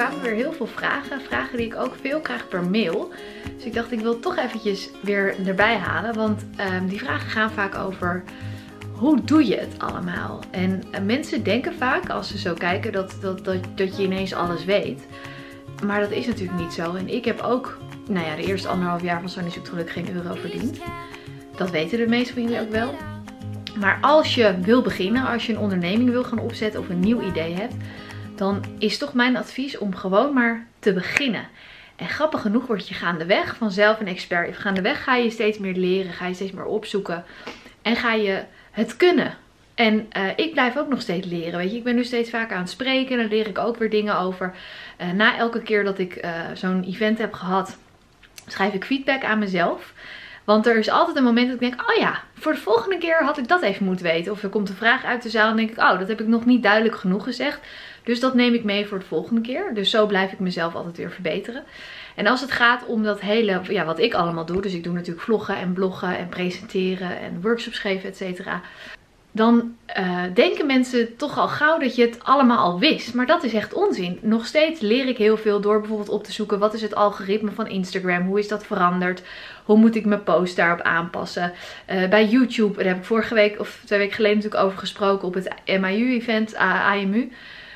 kwamen weer heel veel vragen. Vragen die ik ook veel krijg per mail. Dus ik dacht, ik wil toch eventjes weer erbij halen. Want die vragen gaan vaak over: hoe doe je het allemaal? En mensen denken vaak, als ze zo kijken, dat je ineens alles weet. Maar dat is natuurlijk niet zo. En ik heb ook, nou ja, de eerste 1,5 jaar van Sunny Zoekt Geluk geen euro verdiend. Dat weten de meeste van jullie ook wel. Maar als je wil beginnen, als je een onderneming wil gaan opzetten of een nieuw idee hebt, dan is toch mijn advies om gewoon maar te beginnen. En grappig genoeg word je gaandeweg vanzelf een expert. Gaandeweg ga je steeds meer leren, ga je steeds meer opzoeken en ga je het kunnen. En ik blijf ook nog steeds leren, weet je. Ik ben nu steeds vaker aan het spreken, daar leer ik ook weer dingen over. Na elke keer dat ik zo'n event heb gehad, schrijf ik feedback aan mezelf. Want er is altijd een moment dat ik denk, oh ja, voor de volgende keer had ik dat even moeten weten. Of er komt een vraag uit de zaal en denk ik, oh, dat heb ik nog niet duidelijk genoeg gezegd. Dus dat neem ik mee voor de volgende keer. Dus zo blijf ik mezelf altijd weer verbeteren. En als het gaat om dat hele, ja, wat ik allemaal doe. Dus ik doe natuurlijk vloggen en bloggen en presenteren en workshops geven, et cetera. Dan denken mensen toch al gauw dat je het allemaal al wist. Maar dat is echt onzin. Nog steeds leer ik heel veel door bijvoorbeeld op te zoeken. Wat is het algoritme van Instagram? Hoe is dat veranderd? Hoe moet ik mijn post daarop aanpassen? Bij YouTube, daar heb ik vorige week of 2 weken geleden natuurlijk over gesproken op het MAU-event, AMU.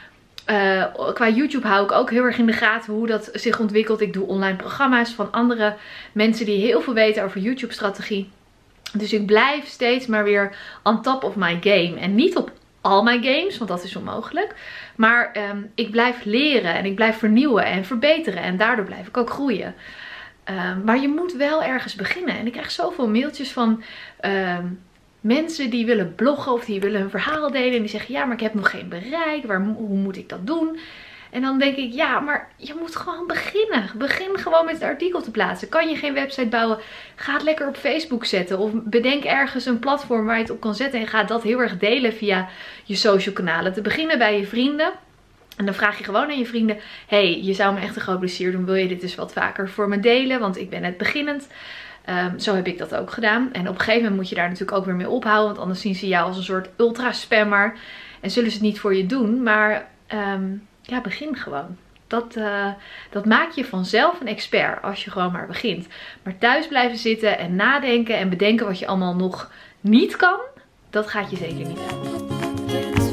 Qua YouTube hou ik ook heel erg in de gaten hoe dat zich ontwikkelt. Ik doe online programma's van andere mensen die heel veel weten over YouTube-strategie. Dus ik blijf steeds maar weer on top of my game. En niet op al mijn games, want dat is onmogelijk. Maar ik blijf leren en ik blijf vernieuwen en verbeteren. En daardoor blijf ik ook groeien. Maar je moet wel ergens beginnen. En ik krijg zoveel mailtjes van mensen die willen bloggen of die willen hun verhaal delen. En die zeggen, ja, maar ik heb nog geen bereik. Hoe moet ik dat doen? En dan denk ik, ja, maar je moet gewoon beginnen. Begin gewoon met het artikel te plaatsen. Kan je geen website bouwen? Ga het lekker op Facebook zetten. Of bedenk ergens een platform waar je het op kan zetten. En ga dat heel erg delen via je social kanalen. Te beginnen bij je vrienden. En dan vraag je gewoon aan je vrienden: hey, je zou me echt een groot plezier doen. Wil je dit dus wat vaker voor me delen? Want ik ben net beginnend. Zo heb ik dat ook gedaan. En op een gegeven moment moet je daar natuurlijk ook weer mee ophouden. Want anders zien ze jou als een soort ultra-spammer. En zullen ze het niet voor je doen. Maar ja, begin gewoon. Dat maakt je vanzelf een expert als je gewoon maar begint. Maar thuis blijven zitten en nadenken en bedenken wat je allemaal nog niet kan, dat gaat je zeker niet helpen.